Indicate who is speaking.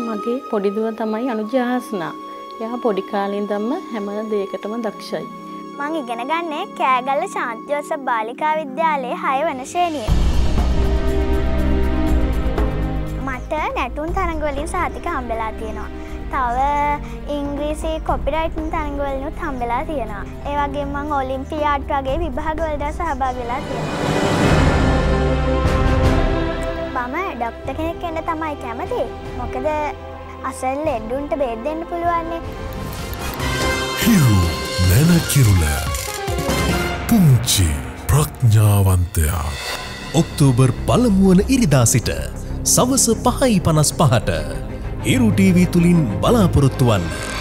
Speaker 1: මගේ පොඩි දුව තමයි අනුජ ආස්නා. එයා පොඩි කාලේ ඉඳන්ම හැම දෙයකටම දක්ෂයි.
Speaker 2: මං ඉගෙන ගන්නේ කෑගල්ල ශාන්ති ජෝසප් බාලිකා විද්‍යාලයේ 6 වෙනි ශ්‍රේණියේ. මට නැටුම් තරඟ වලින් සහතික හම්බෙලා තියෙනවා. තව ඉංග්‍රීසි කොපිරයිටින් තරඟ වලිනුත් හම්බෙලා තියෙනවා. ඒ වගේම මං ඔලිම්පියාඩ් වගේ විභාග වලට සහභාගී වෙලා තියෙනවා. මම ડોක්ටර් කෙනෙක් වෙන්න තමයි කැමති. මොකද අසල් ලෙඩුන්ට බෙහෙත් දෙන්න පුළුවන් නේ.
Speaker 3: හිරු නැන කිරුල පුංචි ප්‍රඥාවන්තයා
Speaker 4: ඔක්තෝබර් 1 වන ඉරිදා සිට සවස 5:55ට හිරු ටීවී තුලින් බලාපොරොත්තු වන්න.